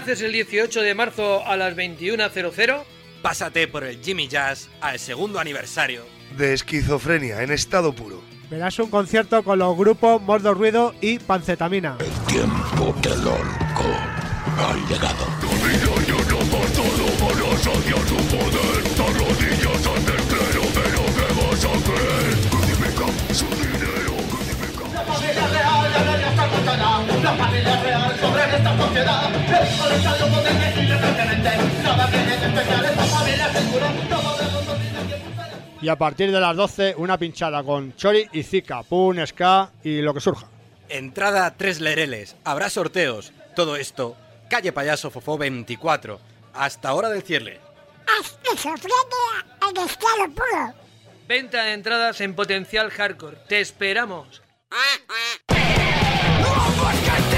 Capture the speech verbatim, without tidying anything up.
naces el dieciocho de marzo a las veintiuna horas, pásate por el Jimmy Jazz al segundo aniversario de Esquizofrenia en estado puro. Verás un concierto con los grupos Mordo Ruido y Pancetamina. El tiempo del orco ha llegado. La familia real sobre esta sociedad. El coleccionario potente y determinante. Nada tiene de especial esta familia segura. No podemos olvidar que... Y a partir de las doce, una pinchada con Chori y Zika, Pun, Ska y lo que surja. Entrada tres lereles, habrá sorteos. Todo esto, calle Payaso Fofó veinticuatro, hasta hora del cierre. Esquizofrenia en estado puro. Venta de entradas en Potencial Hardcore. Te esperamos. ¡No,